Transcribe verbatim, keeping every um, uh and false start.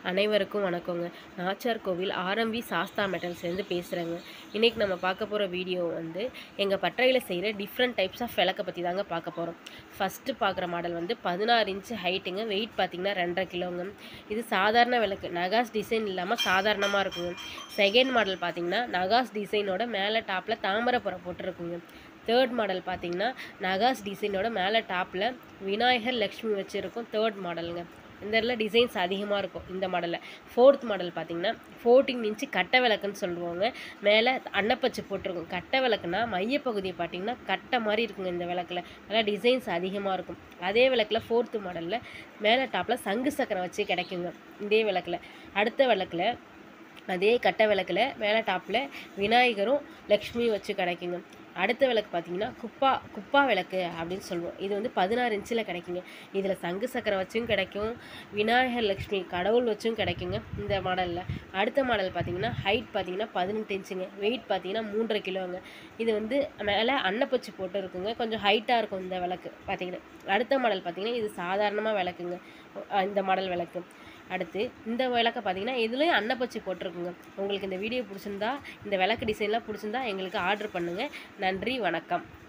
அனைவருக்கும் வணக்கங்க. நாச்சியார் கோவில் ஆர்எம்வி சாஸ்தா மெட்டல்ஸ்லேருந்து பேசுகிறேங்க. இன்றைக்கி நம்ம பார்க்க போகிற வீடியோ வந்து எங்கள் பட்டறையில் செய்கிற டிஃப்ரெண்ட் டைப்ஸ் ஆஃப் விளக்கை பற்றி தாங்க பார்க்க போகிறோம். ஃபஸ்ட்டு பார்க்குற மாடல் வந்து பதினாறு இன்ச்சு ஹைட்டுங்க. வெயிட் பார்த்திங்கன்னா ரெண்டரை கிலோங்க. இது சாதாரண விளக்கு, நகாஸ் டிசைன் இல்லாமல் சாதாரணமாக இருக்குங்க. செகண்ட் மாடல் பார்த்திங்கன்னா நகாஸ் டிசைனோட மேலே டாப்பில் தாமரைப்புறம் போட்டிருக்குங்க. தேர்ட் மாடல் பார்த்திங்கன்னா நகாஸ் டிசைனோட மேலே டாப்பில் விநாயகர் லக்ஷ்மி வச்சுருக்கும். தேர்ட் மாடலுங்க. இந்த இடத்துல டிசைன்ஸ் அதிகமாக இருக்கும் இந்த மாடலில். ஃபோர்த் மாடல் பார்த்திங்கன்னா ஃபோர்டீன் இன்ச்சு கட்டை விளக்குன்னு சொல்லுவாங்க. மேலே அன்னப்பச்சு போட்டிருக்கும். கட்டை விளக்குனா மையப்பகுதியை பார்த்திங்கன்னா கட்டை மாதிரி இருக்குங்க. இந்த விளக்கில் நல்லா டிசைன்ஸ் அதிகமாக இருக்கும். அதே விளக்கில் ஃபோர்த்து மாடலில் மேலே டாப்பில் சங்கு சக்கரம் வச்சு கிடைக்குங்க. இதே விளக்கில் அடுத்த விளக்கில் அதே கட்டை விளக்கில் மேலே டாப்பில் விநாயகரும் லக்ஷ்மியும் வச்சு கிடைக்குங்க. அடுத்த விளக்கு பார்த்திங்கன்னா குப்பா குப்பா விளக்கு அப்படின்னு சொல்லுவோம். இது வந்து பதினாறு இன்ச்சில் கிடைக்குங்க. இதில் சங்கு சக்கரை வச்சும் கிடைக்கும், விநாயகர் லக்ஷ்மி கடவுள் வச்சும் கிடைக்குங்க இந்த மாடலில். அடுத்த மாடல் பார்த்திங்கன்னா ஹைட் பார்த்திங்கன்னா பதினெட்டு இன்ச்சுங்க. வெயிட் பார்த்திங்கன்னா மூன்றரை கிலோங்க. இது வந்து மேலே அன்னப்பச்சு போட்டு இருக்குங்க. கொஞ்சம் ஹைட்டாக இருக்கும் இந்த விளக்கு பார்த்திங்கன்னா. அடுத்த மாடல் பார்த்திங்கன்னா இது சாதாரணமாக விளக்குங்க. இந்த மாடல் விளக்கு. அடுத்து இந்த விளக்கை பார்த்திங்கன்னா இதுலேயும் அன்னப்பச்சி போட்டிருக்குங்க. உங்களுக்கு இந்த வீடியோ பிடிச்சிருந்தா, இந்த விளக்கு டிசைன்லாம் பிடிச்சிருந்தா எங்களுக்கு ஆர்டர் பண்ணுங்கள். நன்றி, வணக்கம்.